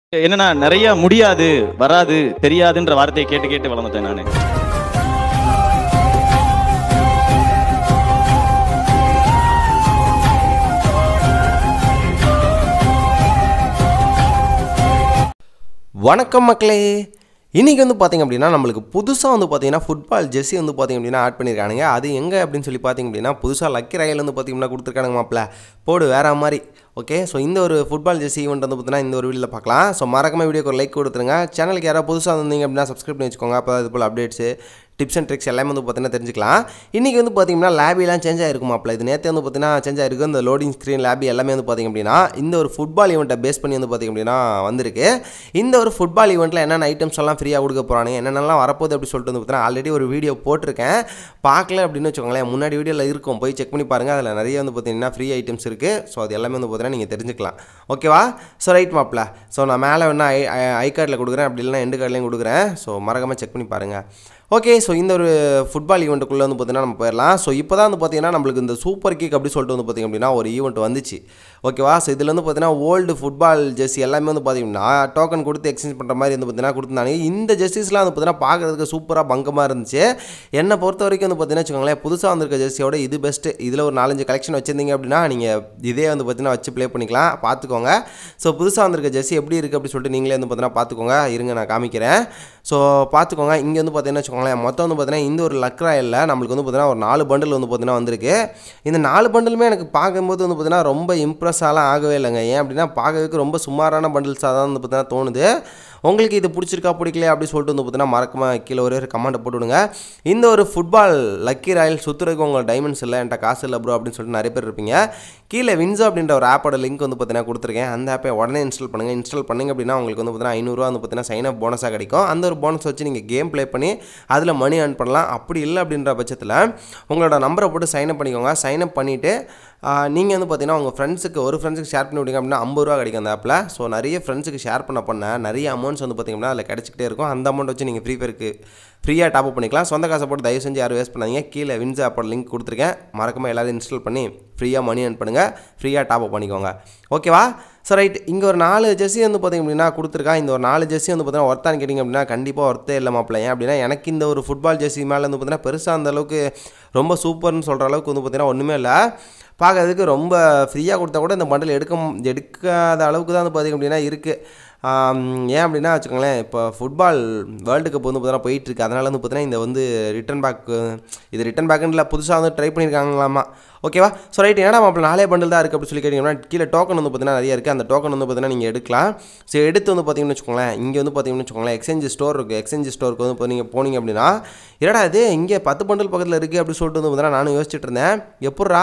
என்னன்னா நிறைய முடியாது, வராது, தெரியாதுன்ற வார்த்தையை கேட்டு கேட்டு வளர்ந்துட்டேன் நானு. வணக்கம் மக்களே. இன்றைக்கி வந்து பார்த்திங்க அப்படின்னா நம்மளுக்கு புதுசாக வந்து பார்த்திங்கன்னா ஃபுட்பால் ஜெர்சி வந்து பார்த்திங்க அப்படின்னா ஆட் பண்ணியிருக்கானுங்க. அது எங்கே அப்படின்னு சொல்லி பார்த்திங்க அப்படின்னா புதுசாக லக்கி ராயல் வந்து பார்த்திங்கன்னா கொடுத்துருக்கானுங்க மாப்பிள்ள. போடு வேறு மாதிரி. ஓகே, ஸோ இந்த ஒரு ஃபுட்பால் ஜெர்சி ஈவெண்ட் வந்து பார்த்தீங்கன்னா இந்த ஒரு வீடியோவில் பார்க்கலாம். ஸோ மறக்காம வீடியோக்கு ஒரு லைக் கொடுத்துருங்க. சேனலுக்கு யாராவது புதுசாக வந்தீங்க அப்படின்னா சப்ஸ்கிரைப் பண்ணி வச்சுக்கோங்க. அப்போ இது போல் அப்டேட்ஸு, டிப்ஸ் அண்ட் ட்ரிக்ஸ் எல்லாமே வந்து பார்த்தீங்கன்னா தெரிஞ்சுக்கலாம். இன்றைக்கி வந்து பார்த்திங்கன்னா லேபிலாம் சேஞ்ச் ஆகிருக்கும் மாப்பிள்ள. இது நேற்று வந்து பார்த்தீங்கன்னா சேஞ்ச் ஆகிருக்கு. இந்த லோடிங் ஸ்க்ரீன் லேபி எல்லாமே வந்து பார்த்திங்க அப்படின்னா இந்த ஒரு ஃபுட்பால் ஈவெண்ட்டை பேஸ் பண்ணி வந்து பார்த்திங்க அப்படின்னா வந்திருக்கு. இந்த ஒரு ஃபுட்பால் ஈவெண்ட்டில் என்னென்ன ஐட்டம்ஸ் எல்லாம் ஃப்ரீயாக கொடுக்க போகிறாங்க, என்னென்னலாம் வரப்போகுது அப்படி சொல்லிட்டு வந்து பார்த்தீங்கன்னா ஆல்ரெடி ஒரு வீடியோ போட்டிருக்கேன். பார்க்கல அப்படின்னு வச்சுக்கோங்களேன், முன்னாடி வீடியோவில் இருக்கும், போய் செக் பண்ணி பாருங்கள். அதில் நிறைய வந்து பார்த்திங்கன்னா ஃப்ரீ ஐட்டம்ஸ் இருக்குது. ஸோ அது எல்லாமே வந்து பார்த்தீங்கன்னா நீங்கள் தெரிஞ்சுக்கலாம். ஓகேவா? ஸோ ரைட் மாப்பிள்ள. ஸோ நான் மேலே வேணா ஐ கார்டில் கொடுக்குறேன், அப்படி இல்லைனா எண்டு கார்ட்லேயும் கொடுக்குறேன். ஸோ மறக்காமல் செக் பண்ணி பாருங்கள். ஓகே, ஸோ இந்த ஒரு ஃபுட்பால் ஈவெண்ட்டுக்குள்ளே வந்து பார்த்திங்கன்னா நம்ம போயிடலாம். ஸோ இப்போ தான் வந்து பார்த்திங்கன்னா நம்மளுக்கு இந்த சூப்பர் கிக் அப்படி சொல்லிட்டு வந்து பார்த்திங்க அப்படின்னா ஒரு ஈவெண்ட் வந்துச்சு. ஓகேவா? ஸோ இதில் வந்து பார்த்திங்கன்னா ஓல்டு ஃபுட்பால் ஜெர்சி எல்லாமே வந்து பார்த்திங்கன்னா டோக்கன் கொடுத்து எக்ஸ்சேஞ்ச் பண்ணுற மாதிரி வந்து பார்த்திங்கன்னா கொடுத்துருந்தாங்க. இந்த ஜெர்சிஸ்லாம் வந்து பார்த்திங்கன்னா பார்க்குறதுக்கு சூப்பராக பங்கமாக இருந்துச்சு. என்னை பொறுத்த வரைக்கும் வந்து பார்த்திங்கன்னா வச்சுக்கோங்களேன், புதுசாக வந்திருக்க ஜெர்சியோட இது பெஸ்ட்டு. இதில் ஒரு 4-5 கலெக்ஷன் வச்சுருந்தீங்க அப்படின்னா நீங்கள் இதே வந்து பார்த்திங்கன்னா வச்சு ப்ளே பண்ணிக்கலாம். பார்த்துக்கோங்க. ஸோ புதுசாக வந்திருக்க ஜெர்சி எப்படி இருக்குது அப்படி சொல்லிட்டு நீங்களே வந்து பார்த்திங்கன்னா பார்த்துக்கோங்க. இருங்க நான் காமிக்கிறேன். ஸோ பார்த்துக்கோங்க. இங்கே வந்து பார்த்திங்கன்னா வச்சுக்கோங்களேன், மொத்தம் வந்து பார்த்திங்கன்னா இந்த ஒரு லக் ராயலில் நம்மளுக்கு வந்து பார்த்திங்கன்னா ஒரு 4 பண்டில் வந்து பார்த்திங்கன்னா வந்திருக்கு. இந்த 4 பண்டிலுமே எனக்கு பார்க்கும்போது வந்து பார்த்திங்கன்னா ரொம்ப இம்ப்ரெஸ்ஸாலாம் ஆகவே இல்லைங்க. ஏன் அப்படின்னா பார்க்கறதுக்கு ரொம்ப சுமாரான பண்டில்ஸாக தான் வந்து பார்த்திங்கன்னா தோணுது. உங்களுக்கு இது பிடிச்சிருக்கா பிடிக்கலையா அப்படி சொல்லிட்டு வந்து பார்த்தீங்கன்னா மறக்காம கீழே ஒரே ஒரு கமெண்ட் போட்டு விடுங்க. இந்த ஒரு ஃபுட்பால் லக்கி ராயல் சுற்றுறதுக்கு உங்கள் டைமண்ட்ஸ் இல்லை, என்கிட்ட காசு இல்லை ப்ரோ அப்படின்னு சொல்லிட்டு நிறைய பேர் இருப்பீங்க. கீழே வின்ஸோ அப்படின்ற ஒரு ஆப்போட லிங்க் வந்து பார்த்தீங்கன்னா கொடுத்துருக்கேன். அந்த ஆப்பை உடனே இன்ஸ்டால் பண்ணுங்கள். இன்ஸ்டால் பண்ணிங்க அப்படின்னா உங்களுக்கு வந்து பார்த்தீங்கன்னா 500 வந்து பார்த்தீங்கன்னா சைன் அப் போனஸாக கிடைக்கும். அந்த ஒரு போனஸ் வச்சு நீங்கள் கேம் ப்ளே பண்ணி அதில் மணி ஏர்ன் பண்ணலாம். அப்படி இல்லை அப்படின்ற பட்சத்தில் உங்களோட நம்பரை போட்டு சைன் அப் பண்ணிக்கோங்க. சைன் அப் பண்ணிவிட்டு நீங்கள் வந்து பார்த்தீங்கன்னா உங்கள் ஃப்ரெண்ட்ஸுக்கு ஷேர் பண்ணி விட்டீங்க அப்படின்னா 50 ரூபா கிடைக்கும் அந்த ஆப்பில். ஸோ நிறைய ஃப்ரெண்ட்ஸுக்கு ஷேர் பண்ண நிறைய அமௌண்ட்ஸ் வந்து பார்த்திங்கன்னா அதில் கிடச்சிக்கிட்டே இருக்கும். அந்த அமௌண்ட் வச்சு நீங்கள் ஃப்ரீயாக டாப் அப் பண்ணிக்கலாம். சொந்த காசை போட்டு தயவு செஞ்சு யாரும் வேஸ்ட் பண்ணாதீங்க. கீழே வின்ஸ் ஆப்போட லிங்க் கொடுத்துருக்கேன். மறக்காமல் எல்லோரும் இன்ஸ்டால் பண்ணி ஃப்ரீயாக மணி ஏர்ன் பண்ணுங்கள். ஃப்ரீயாக டாப் அப் பண்ணிக்கோங்க. ஓகேவா? So right. இங்கே ஒரு 4 ஜெர்சி வந்து பார்த்திங்க அப்படின்னா கொடுத்துருக்கா. இந்த ஒரு 4 ஜெர்சி வந்து பார்த்தீங்கன்னா ஒர்த்தான்னு கேட்டிங்க அப்படின்னா கண்டிப்பாக ஒர்த்தே இல்லை மாப்பிள்ள. ஏன் அப்படின்னா எனக்கு இந்த ஒரு ஃபுட்பால் ஜெர்சி மேலே வந்து பார்த்திங்கன்னா பெருசாக அந்த அளவுக்கு ரொம்ப சூப்பர்னு சொல்கிற அளவுக்கு வந்து பார்த்திங்கன்னா ஒன்றுமே இல்லை. பார்க்கறதுக்கு ரொம்ப ஃப்ரீயாக கொடுத்தா கூட இந்த பண்டில் எடுக்காத அளவுக்கு தான் வந்து பார்த்திங்க அப்படின்னா இருக்குது. ஏன் அப்படின்னா வச்சுக்கோங்களேன், இப்போ ஃபுட்பால் வேர்ல்டு கப் வந்து பார்த்தீங்கன்னா போயிட்டுருக்கு. அதனால் வந்து பார்த்தீங்கன்னா இந்த வந்து ரிட்டன் பேக்குன்னு புதுசாக வந்து ட்ரை பண்ணியிருக்காங்களாமா. ஓகேவா? So right. ஏன்னா மாப்பிள்ள 4 பண்டில் தான் இருக்குது அப்படி சொல்லி கேட்டிங்கன்னா கீழே டோக்கன் வந்து பார்த்தீங்கன்னா நிறைய இருக்குது. அந்த டோக்கன் வந்து பார்த்தீங்கன்னா நீங்கள் எடுக்கலாம். ஸோ எடுத்து வந்து பார்த்தீங்கன்னு வச்சுக்கோங்களேன், இங்கே வந்து பார்த்தீங்கன்னு வச்சுக்கோங்களேன் எக்ஸ்சேஞ்ச் ஸ்டோர் இருக்குது. எக்ஸ்சேஞ்ச் ஸ்டோருக்கு வந்து இப்போ நீங்கள் போனீங்க அப்படின்னா என்னடா இது இங்கே 10 பண்டில் பக்கத்தில் இருக்குது அப்படி சொல்லிட்டு வந்து பார்த்தீங்கன்னா நானும் யோசிச்சுட்டு இருந்தேன். எப்பட்றா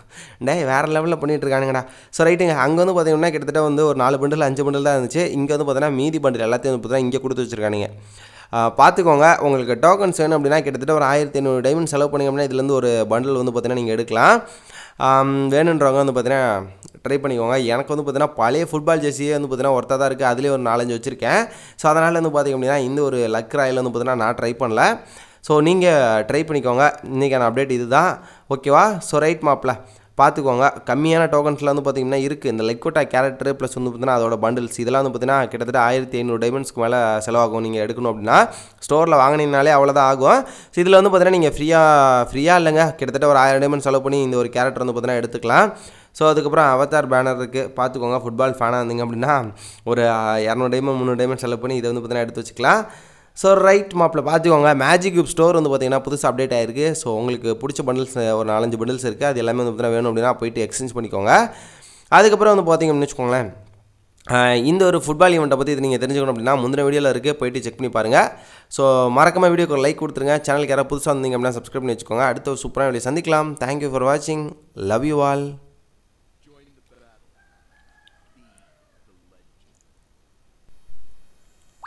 வேறு லெவலில் பண்ணிகிட்டு இருக்கானுங்கடா. ஸோ ரைட்டுங்க. அங்கே வந்து பார்த்தீங்கன்னா கிட்டத்தட்ட வந்து ஒரு 4 பண்டில் 5 பண்டில் தான் இருந்துச்சு. இங்கே வந்து பார்த்தீங்கன்னா மீதி பண்டில் எல்லாத்தையும் வந்து பார்த்தீங்கன்னா இங்கே கொடுத்து வச்சுருக்கானுங்க. பார்த்துக்கோங்க. உங்களுக்கு டோக்கன்ஸ் வேணும் அப்படின்னா கிட்டத்தட்ட ஒரு 1500 டைமண்ட் செலவு பண்ணிங்க அப்படின்னா இதுலேருந்து ஒரு பண்டில் வந்து பார்த்தீங்கன்னா நீங்கள் எடுக்கலாம். வேணுன்றவங்க வந்து பார்த்தீங்கன்னா ட்ரை பண்ணிக்கோங்க. எனக்கு வந்து பார்த்தீங்கன்னா பழைய ஃபுட்பால் ஜெர்சியே வந்து பார்த்தீங்கன்னா ஒருத்தா தான் இருக்குது. அதுலேயே ஒரு 4-5 வச்சுருக்கேன். ஸோ அதனால் வந்து பார்த்திங்க அப்படின்னா இந்த ஒரு லக் ராயல் வந்து பார்த்தீங்கன்னா நான் ட்ரை பண்ணல. ஸோ நீங்கள் ட்ரை பண்ணிக்கோங்க. இன்றைக்கான அப்டேட் இது தான். ஓகேவா? ஸோ ரைட் மாப்பிள்ள. பார்த்துக்கோங்க. கம்மியான டோக்கன்ஸில் வந்து பார்த்திங்கன்னா இருக்குது. இந்த லைக்விட்டா கேரக்டர் ப்ளஸ் வந்து பார்த்திங்கன்னா அதோட பண்டில்ஸ் இதெல்லாம் வந்து பார்த்திங்கன்னா கிட்டத்தட்ட 1500 டைமண்ட்ஸ்க்கு மேலே செலவாகும். நீங்கள் எடுக்கணும் அப்படின்னா ஸ்டோரில் வாங்கினீங்கனாலே அவ்வளோதான் ஆகும். ஸோ இதில் வந்து பார்த்திங்கன்னா நீங்கள் ஃப்ரீயாக இல்லைங்க, கிட்டத்தட்ட ஒரு 1000 டைமண்ட் செலவு பண்ணி இந்த ஒரு கேரக்டர் வந்து பார்த்திங்கன்னா எடுத்துக்கலாம். ஸோ அதுக்கப்புறம் அவதார் பேனர் இருக்குது. பார்த்துக்கோங்க. ஃபுட்பால் ஃபேனாக இருந்தீங்க அப்படின்னா ஒரு 200 டைமண்ட் 300 டைமண்ட் செலவு பண்ணி இதை வந்து பார்த்திங்கன்னா எடுத்து வச்சுக்கலாம். ஸோ ரைட் மாப்பிள்ள. பார்த்துக்கோங்க. மேஜிக் கியூப் ஸ்டோர் வந்து பார்த்திங்கன்னா புதுசாக அப்டேட் ஆகிருக்கு. ஸோ உங்களுக்கு பிடிச்ச பண்டில்ஸ் ஒரு 4-5 பண்டில்ஸ் இருக்குது. அது எல்லாமே வந்து பார்த்திங்கன்னா வேணும் அப்படின்னா போய்ட்டு எக்ஸ்சேஞ்ச் பண்ணிக்கோங்க. அதுக்கப்புறம் வந்து பார்த்திங்க அப்படின்னு வச்சுக்கோங்களேன், இந்த ஒரு ஃபுட்பால் ஈவெண்ட்டை பற்றி இது நீங்கள் தெரிஞ்சுக்கணும் அப்படின்னா முந்தின வீடியோவில் இருக்குது, போய்ட்டு செக் பண்ணி பாருங்கள். ஸோ மறக்காம வீடியோக்கு ஒரு லைக் கொடுத்துருங்க. சேனலுக்கு யாராவது புதுசாக வந்தீங்க அப்படின்னா சப்ஸ்கிரைப் பண்ணி வச்சுக்கோங்க. அடுத்த ஒரு சூப்பரான வீடியோ சந்திக்கலாம். தேங்க்யூ ஃபார் வாட்சிங். Love you all.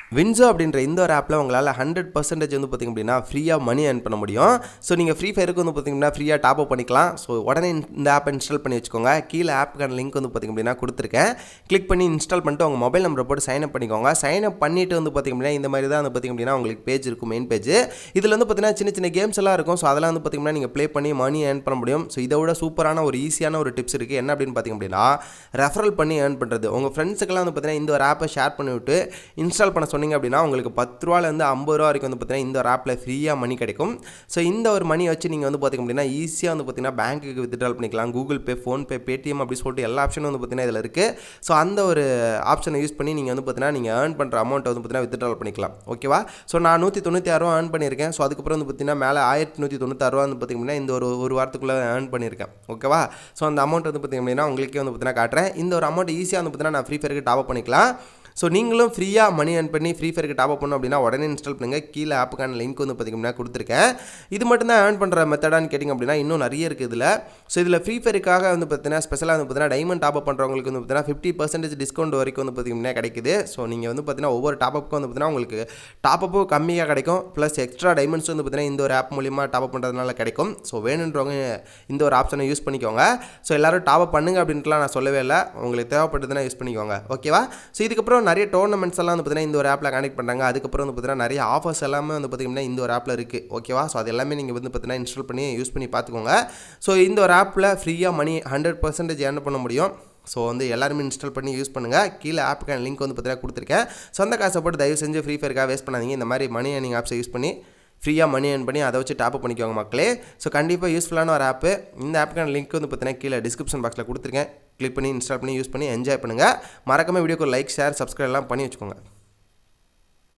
வின்சோ அப்படின்ற இந்த ஒரு ஆப்பில் உங்களால் 100% வந்து பார்த்திங்க அப்படின்னா ஃப்ரீயாக மணி ஏர்ன் பண்ண முடியும். ஸோ நீங்கள் ஃப்ரீ ஃபயருக்கு வந்து பார்த்திங்கன்னா ஃப்ரீயாக டாப் அப் பண்ணிக்கலாம். ஸோ உடனே இந்த ஆப்பை இன்ஸ்டால் பண்ணி வச்சுக்கோங்க. கீழே ஆப்புக்கான லிங்க் வந்து பார்த்திங்க அப்படின்னா கொடுத்துருக்கேன். கிளிக் பண்ணி இன்ஸ்டால் பண்ணிட்டு உங்கள் மொபைல் நம்பரை போட்டு சைன் அப் பண்ணிக்கோங்க. சைன் அப் பண்ணிவிட்டு வந்து பார்த்திங்க அப்படின்னா இந்த மாதிரி தான் வந்து பார்த்திங்க அப்படின்னா உங்களுக்கு பேஜ் இருக்கும், மெயின் பேஜ். இதில் வந்து பார்த்திங்கன்னா சின்ன சின்ன கேம்ஸ் எல்லாம் இருக்கும். ஸோ அதெல்லாம் வந்து பார்த்திங்கன்னா நீங்கள் ப்ளே பண்ணி மணி ஏர்ன் பண்ண முடியும். ஸோ இதை விட சூப்பரான ஒரு ஈஸியான ஒரு டிப்ஸ் இருக்குது. என்ன அப்படின்னு பார்த்திங்க அப்படின்னா ரெஃபரல் பண்ணி ஏர்ன் பண்ணுறது. உங்கள் ஃப்ரெண்ட்ஸுக்கெல்லாம் வந்து பார்த்திங்கன்னா இந்த ஒரு ஆப்பை ஷேர் பண்ணிவிட்டு இன்ஸ்டால் பண்ண சொன்னீங்க அப்படின்னா உங்களுக்கு 10 ரூபாயிலேருந்து 50 ரூபா வரைக்கும் வந்து பார்த்தீங்கன்னா இந்த ஒரு ஆப்பில் ஃப்ரீயாக மணி கிடைக்கும். ஸோ இந்த ஒரு மணி வச்சு நீங்கள் வந்து பார்த்திங்க அப்படின்னா ஈஸியாக வந்து பார்த்தீங்கன்னா பேங்க்குக்கு வித்ட்ரால் பண்ணிக்கலாம். கூகுள் பே, ஃபோன்பே, பேடிஎம் அப்படி சொல்லிட்டு எல்லா ஆப்ஷனும் வந்து பார்த்தீங்கன்னா இதில் இருக்குது. ஸோ அந்த ஒரு ஆப்ஷனை யூஸ் பண்ணி நீங்கள் வந்து பார்த்தீங்கன்னா நீங்கள் ஏர்ன் பண்ணுற அமௌண்ட்டை வந்து பார்த்தீங்கன்னா வித்ட்ரால் பண்ணிக்கலாம். ஓகேவா? ஸோ நான் 196 ரூபா ஏர்ன் பண்ணியிருக்கேன். ஸோ அதுக்கப்புறம் வந்து பார்த்தீங்கன்னா மேலே 1196 ரூபா வந்து பார்த்திங்கன்னா இந்த ஒரு வாரத்துக்குள்ளே ஏர்ன் பண்ணியிருக்கேன். ஓகேவா? ஸோ அந்த அமௌண்ட் வந்து பார்த்திங்க அப்படின்னா உங்களுக்கே வந்து பார்த்தீங்கன்னா காட்டுறேன். இந்த ஒரு அமௌண்ட் ஈஸியாக வந்து பார்த்தீங்கன்னா நான் ஃப்ரீ ஃபயருக்கு டாப் அப் பண்ணிக்கலாம். ஸோ நீங்களும் ஃப்ரீயாக மணி ஏர்ன் பண்ணி ஃப்ரீ ஃபயருக்கு டாப் அப் பண்ணணும் அப்படின்னா உடனே இன்ஸ்டால் பண்ணுங்கள். கீழே ஆப்புக்கான லிங்க் வந்து பார்த்திங்கன்னா கொடுத்துருக்கேன். இது மட்டும் தான் ஏர்ன் பண்ணுற மெத்தடான்னு கேட்டிங்க அப்படின்னா இன்னும் நிறைய இருக்குது இதில். ஸோ இதில் ஃப்ரீ ஃபயருக்காக வந்து பார்த்தீங்கன்னா ஸ்பெஷலாக வந்து பார்த்தீங்கன்னா டைமண்ட் டாப் அப் பண்ணுறவங்களுக்கு வந்து பார்த்தீங்கன்னா 50% டிஸ்கவுண்ட் வரைக்கும் வந்து பார்த்திங்கன்னா கிடைக்குது. ஸோ நீங்கள் வந்து பார்த்தீங்கன்னா ஒவ்வொரு டாப் அப்புக்கும் வந்து பார்த்தீங்கன்னா உங்களுக்கு டாப் அப்பும் கம்மியாக கிடைக்கும். ப்ளஸ் எக்ஸ்ட்ரா டைமண்ட்ஸ் வந்து பார்த்தீங்கன்னா இந்த ஒரு ஆப் மூலிமா டாப் அப் பண்ணுறதுனால கிடைக்கும். ஸோ வேணுன்றவங்க இந்த ஒரு ஆப்ஷனை யூஸ் பண்ணிக்கோங்க. ஸோ எல்லோரும் டாப் அப் பண்ணுங்க அப்படின்ட்டுலாம் நான் சொல்லவே இல்லை. உங்களுக்கு தேவைப்பட்டதுன்னா யூஸ் பண்ணிக்கோங்க. ஓகேவா? ஸோ இதுக்கப்புறம் நிறைய டோர்னமெண்ட்ஸ் எல்லாம் வந்து பார்த்தீங்கன்னா இந்த ஒரு ஆப்பில் கனெக்ட் பண்ணுறாங்க. அதுக்கப்புறம் வந்து பார்த்தீங்கன்னா நிறைய ஆஃபர்ஸ் எல்லாமே வந்து பார்த்திங்கன்னா இந்த ஒரு ஆப்பில் இருக்குது. ஓகேவா? ஸோ அது எல்லாமே நீங்கள் வந்து பார்த்தீங்கன்னா இன்ஸ்டால் பண்ணி யூஸ் பண்ணி பார்த்துக்கோங்க. ஸோ இந்த ஒரு ஆப்பில் ஃப்ரீயாக மணி 100% ஏர்ன் பண்ண முடியும். ஸோ வந்து எல்லாருமே இன்ஸ்டால் பண்ணி யூஸ் பண்ணுங்கள். கீழே ஆப்புக்கான லிங்க் வந்து பார்த்தீங்கன்னா கொடுத்துருக்கேன். சொந்த காசை போட்டு தயவு செஞ்சு ஃப்ரீ ஃபயருக்காக வேஸ்ட் பண்ணாதீங்க. இந்த மாதிரி மணி ஏர்னிங் ஆப்ஸை யூஸ் பண்ணி ஃப்ரீயாக மணி ஏர்ன் பண்ணி அதை வச்சு டாப் அப் பண்ணிக்கோங்க மக்களே. ஸோ கண்டிப்பாக யூஸ்ஃபுல்லான ஒரு ஆப்பு. இந்த ஆப்புக்கான லிங்க் வந்து பார்த்தீங்கன்னா கீழே டிஸ்கிரிப்ஷன் பாக்ஸில் கொடுத்துருக்கேன். கிளிக் பண்ணி இன்ஸ்டால் பண்ணி யூஸ் பண்ணி என்ஜாய் பண்ணுங்கள். மறக்காம வீடியோக்கு லைக், ஷேர், சப்ஸ்கிரைப் எல்லாம் பண்ணி வச்சுக்கோங்க.